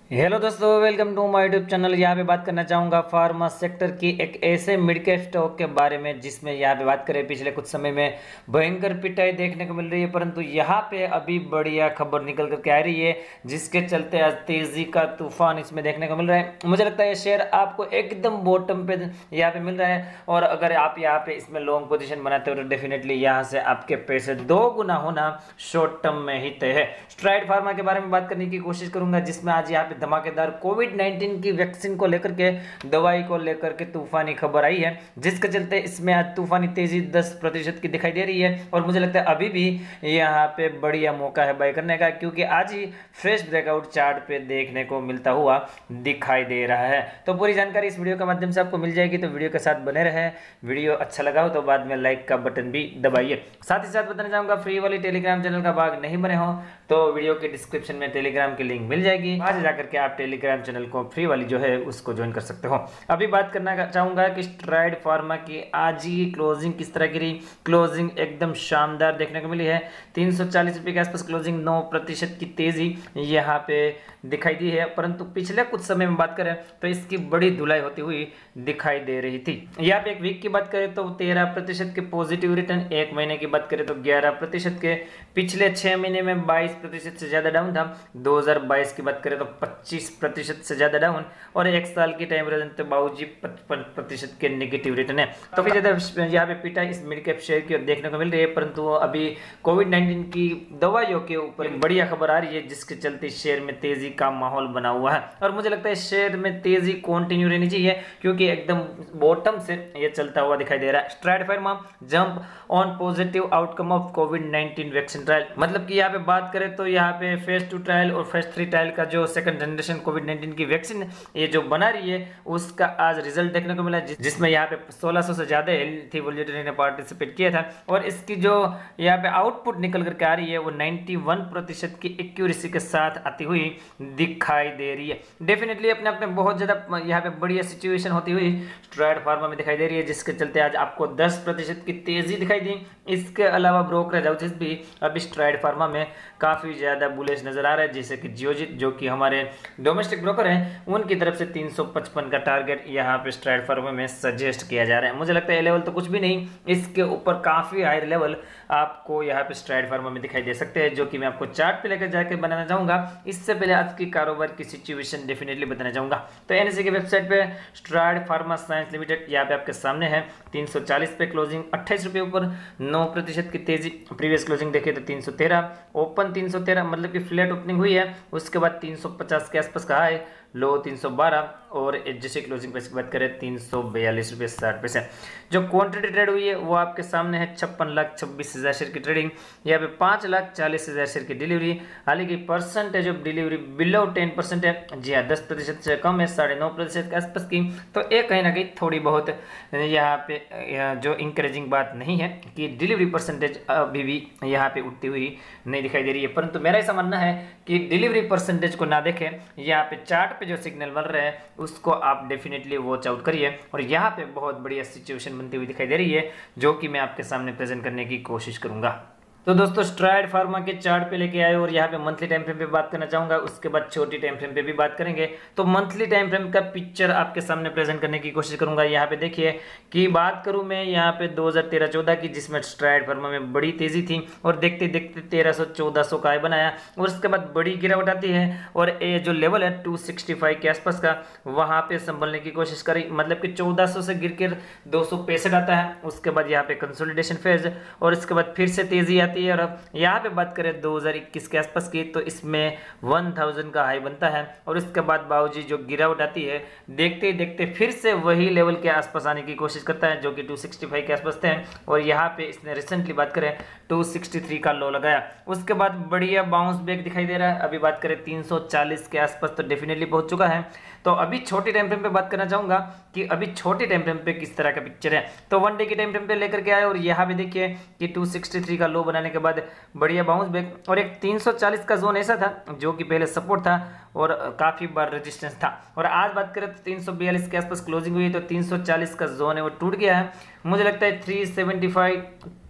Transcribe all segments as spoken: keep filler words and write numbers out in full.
Hello दोस्तों, welcome to my YouTube channel. यहाँ पे बात करना चाहूँगा फार्मा सेक्टर की एक ऐसे मिड कैप स्टॉक के बारे में जिसमें यहाँ पे बात करें पिछले कुछ समय में भयंकर पिटाई देखने को मिल रही है, परंतु यहाँ पे अभी बढ़िया खबर निकल करके आ रही है जिसके चलते आज तेजी का तूफान इसमें देखने को मिल रहा है। मुझे लगता है ये शेयर आपको एकदम बॉटम पे यहाँ पे मिल रहा है और अगर आप यहाँ पे इसमें लॉन्ग पोजिशन बनाते हो तो डेफिनेटली यहाँ से आपके पैसे दो गुना होना शॉर्ट टर्म में ही तय है। स्ट्राइड फार्मा के बारे में बात करने की कोशिश करूंगा जिसमें आज यहाँ पे धमाकेदार कोविड नाइन्टीन की वैक्सीन को लेकर के, दवाई को लेकर के तूफानी खबर आई है जिसके चलते इसमें आज तूफानी तेजी दस प्रतिशत की दिखाई दे रही है और मुझे लगता है अभी भी यहाँ पे बढ़िया मौका है बाय करने का, क्योंकि आज ही फ्रेश ब्रेकआउट चार्ट पे देखने को मिलता हुआ दिखाई दे रहा है। तो पूरी जानकारी इस वीडियो के माध्यम से आपको मिल जाएगी, तो वीडियो के साथ बने रहे। वीडियो अच्छा लगा हो तो बाद में लाइक का बटन भी दबाइए। साथ ही साथ बताना चाहूंगा फ्री वाली टेलीग्राम चैनल का भाग नहीं बने हो तो वीडियो के डिस्क्रिप्शन में टेलीग्राम की लिंक मिल जाएगी, आज जाकर के आप टेलीग्राम चैनल को फ्री वाली जो है उसको ज्वाइन कर सकते हो। अभी बात करना चाहूंगा कि स्ट्राइड फार्मा की आज ही क्लोजिंग किस तरह की रही। क्लोजिंग एकदम शानदार देखने को मिली है, तीन सौ चालीस रुपए के आसपास क्लोजिंग, नौ प्रतिशत की तेजी यहाँ पे दिखाई दी है। परंतु पिछले कुछ समय में बात करें तो इसकी बड़ी धुलाई होती हुई दिखाई दे रही थी। यहाँ पे एक वीक की बात करें तो तेरह प्रतिशत के पॉजिटिव रिटर्न, एक महीने की बात करें तो ग्यारह प्रतिशत के, पिछले छह महीने में बाईस प्रतिशत से ज्यादा डाउन था, दो हज़ार बाईस की बात करें तो पच्चीस प्रतिशत से ज्यादा डाउन और एक साल की टाइम रिटर्न तो बावजूद पचपन प्रतिशत के नेगेटिव रिटर्न है। तो फिर ज्यादा यहाँ पे पिटाई इस मिड कैप शेयर की देखने को मिल रही है, परंतु अभी कोविड नाइन्टीन की दवाइयों के ऊपर बढ़िया खबर आ रही है जिसके चलते शेयर में तेजी का माहौल बना हुआ है और मुझे लगता है शेयर में तेजी कंटिन्यू रहनी चाहिए क्योंकि एकदम बॉटम से ये चलता हुआ दिखाई दे रहा है। Stride Pharma jump on positive outcome of COVID nineteen vaccine trial, मतलब कि यहाँ पे बात करें तो यहाँ पे फेज टू ट्रायल और फेज थ्री ट्रायल का जो सेकंड जनरेशन कोविड नाइन्टीन की वैक्सीन ये जो बना रही है उसका आज रिजल्ट देखने को मिला, जिसमें यहाँ पे सोलह सौ से ज्यादा हेल्थी वॉलंटियर ने पार्टिसिपेट किया था और इसकी जो यहाँ पे आउटपुट निकल करके आ रही है वो इक्यानवे प्रतिशत की एक्यूरेसी के साथ आती हुई दिखाई दे रही है। डेफिनेटली अपने अपने बहुत ज्यादा यहाँ पे बढ़िया सिचुएशन होती हुई स्ट्राइड फार्मा में दिखाई दे रही है जिसके चलते आज आपको दस प्रतिशत की तेजी दिखाई दी। इसके अलावा ब्रोकरेज हाउसेस भी अभी स्ट्राइड फार्मा में काफी ज्यादा बुलिश नजर आ रहा है, जैसे कि जियोजित जो कि हमारे डोमेस्टिक ब्रोकर हैं उनकी तरफ से तीन सौ पचपन का टारगेट यहाँ पे स्ट्राइड फार्मा में सजेस्ट किया जा रहा है। मुझे लगता है ये लेवल तो कुछ भी नहीं, इसके ऊपर काफी हाई लेवल आपको यहाँ पे स्ट्राइड फार्मा में दिखाई दे सकते हैं, जो कि मैं आपको चार्ट पे लेकर जाकर बनाना चाहूंगा। इससे पहले आज की कारोबार की सिचुएशन डेफिनेटली बताना चाहूंगा। तो एनएसई की वेबसाइट पे स्ट्राइड फार्मा साइंस लिमिटेड यहाँ पे आपके सामने है, तीन सौ चालीस पे क्लोजिंग, अट्ठाईस रुपए ऊपर, नौ प्रतिशत की तेजी। प्रीवियस क्लोजिंग देखे तो तीन सौ तेरह, ओपन तीन सौ तेरह, मतलब कि फ्लैट ओपनिंग हुई है, उसके बाद तीन सौ पचास के आसपास का है, लो तीन सौ बारह और जैसे क्लोजिंग प्राइस की बात करें तीन सौ बयालीस रुपये साठ पैसे। जो क्वांटिटी ट्रेड हुई है वो आपके सामने है, छप्पन लाख छब्बीस हज़ार शेयर की ट्रेडिंग, यहाँ पे पाँच लाख चालीस हज़ार शेयर की डिलीवरी। हालांकि percentage of delivery below ten percent है, जी हाँ दस प्रतिशत से कम है, साढ़े नौ प्रतिशत के आसपास की। तो ये कहीं ना कहीं थोड़ी बहुत यहाँ पे यहाँ जो इंकरेजिंग बात नहीं है कि डिलीवरी परसेंटेज अभी भी यहाँ पे उठती हुई नहीं दिखाई दे रही है, परंतु मेरा ऐसा मानना है कि डिलीवरी परसेंटेज को ना देखें, यहाँ पे चार्ट पे जो सिग्नल बन रहे हैं उसको आप डेफिनेटली वॉच आउट करिए और यहाँ पे बहुत बढ़िया सिचुएशन बनती हुई दिखाई दे रही है जो कि मैं आपके सामने प्रेजेंट करने की कोशिश करूंगा। तो दोस्तों स्ट्राइड फार्मा के चार्ट पे लेके आए और यहाँ पे मंथली टाइम फ्रेम पे बात करना चाहूंगा, उसके बाद छोटी टाइम फ्रेम पे भी बात करेंगे। तो मंथली टाइम फ्रेम का पिक्चर आपके सामने प्रेजेंट करने की कोशिश करूंगा। यहाँ पे देखिए कि बात करूं मैं यहाँ पे दो हज़ार तेरह चौदह की, जिसमें स्ट्राइड फार्मा में बड़ी तेजी थी और देखते देखते तेरह सौ चौदह सौ का बनाया और उसके बाद बड़ी गिरावट आती है और ये जो लेवल है टू सिक्सटी फाइव के आसपास का वहां पे संभलने की कोशिश करी, मतलब कि चौदह सौ से गिर कर दो सौ पैंसठ आता है। उसके बाद यहाँ पे कंसोलिडेशन फेज और इसके बाद फिर से तेजी आती है और यहाँ पे बात करें दो हज़ार इक्कीस के आसपास की तो इसमें एक हज़ार का हाई बनता है और इसके बाद बावजूद जो गिरावट आती है देखते देखते फिर से वही लेवल के आसपास आने की कोशिश करता है जो कि दो सौ पैंसठ के आसपास थे और यहाँ पे इसने रिसेंटली बात करें दो सौ तिरसठ का लो लगाया। उसके बाद बढ़िया बाउंस बैक दिखाई दे रहा है। अभी बात करें तीन सौ चालीस के आसपास तो डेफिनेटली पहुंच चुका है। तो अभी छोटी टाइम फ्रेम पे बात करना चाहूंगा कि अभी छोटी टाइम फ्रेम पे किस तरह का पिक्चर है। तो वन डे की टाइम फ्रेम पे लेकर के आए और यहाँ पे देखिए कि दो सौ तिरसठ का लो बनाने के बाद बढ़िया बाउंस बैक और एक तीन सौ चालीस का जोन ऐसा था जो कि पहले सपोर्ट था और काफी बार रेजिस्टेंस था और आज बात करें तो तीन सौ बयालीस के आसपास क्लोजिंग हुई तो तीन सौ चालीस का जोन है वो टूट गया है। मुझे लगता है तीन सौ पचहत्तर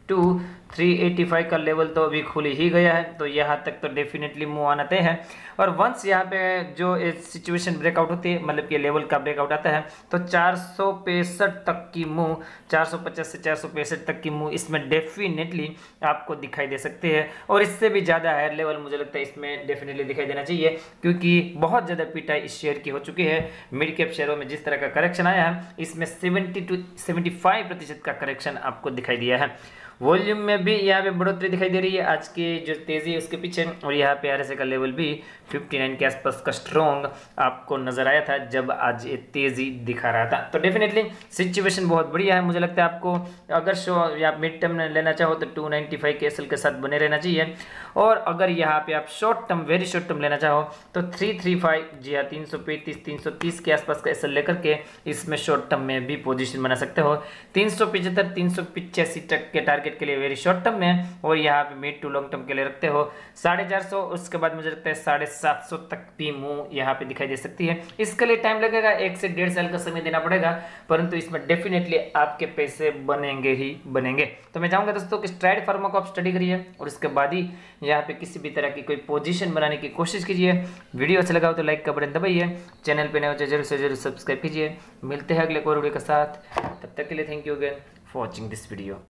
टू थ्री एटी फाइव का लेवल तो अभी खुल ही गया है, तो यहाँ तक तो डेफिनेटली मूव आना तय है। और वंस यहाँ पे जो सिचुएशन ब्रेकआउट होती है, मतलब कि लेवल का ब्रेकआउट आता है, तो चार सौ पैंसठ तक की मूव, चार सौ पचास से चार सौ पैंसठ तक की मूव इसमें डेफिनेटली आपको दिखाई दे सकती है। और इससे भी ज़्यादा हायर लेवल मुझे लगता है इसमें डेफिनेटली दिखाई देना चाहिए, क्योंकि बहुत ज़्यादा पिटाई इस शेयर की हो चुकी है। मिड कैप शेयरों में जिस तरह का करेक्शन आया है, इसमें सेवेंटी टू सेवेंटी फाइव प्रतिशत का करेक्शन आपको दिखाई दिया है। वॉल्यूम में भी यहाँ पे बढ़ोतरी दिखाई दे रही है आज की जो तेजी है उसके पीछे, और यहाँ पे आरएसआई का लेवल भी उनसठ के आसपास का स्ट्रॉन्ग आपको नजर आया था जब आज ये तेजी दिखा रहा था। तो डेफिनेटली सिचुएशन बहुत बढ़िया है। मुझे लगता है आपको अगर शो या मिड टर्म लेना चाहो तो टू नाइन्टी फाइव के एसएल के साथ बने रहना चाहिए, और अगर यहाँ पे आप short term very short term लेना चाहो तो थ्री थ्री फाइव जी हाँ तीन सौ पैंतीस तीन सौ तीस के आसपास का एसएल लेकर के इसमें शॉर्ट टर्म में भी पोजीशन बना सकते हो। तीन सौ पिछहत्तर तीन सौ पिचासी तक के टारगेट के लिए वेरी शॉर्ट टर्म में, और यहाँ पे मिड टू लॉन्ग टर्म के लिए रखते हो साढ़े चार सौ, उसके बाद मुझे लगता है साढ़े सात सौ तक भी मूव यहाँ पे दिखाई दे सकती है। इसके लिए टाइम लगेगा, एक से डेढ़ साल का समय देना पड़ेगा, परंतु इसमें डेफिनेटली आपके पैसे बनेंगे ही बनेंगे। तो मैं चाहूंगा दोस्तों कि स्ट्राइड फार्मा को आप स्टडी करिए और इसके बाद ही यहाँ पे किसी भी तरह की कोई पोजीशन बनाने की कोशिश कीजिए। वीडियो अच्छा लगा हो तो लाइक का बटन दबाइए, चैनल पे नए हो तो जरूर से जरूर सब्सक्राइब कीजिए। मिलते हैं अगले कोई वीडियो के साथ, तब तक के लिए thank you again for watching this video.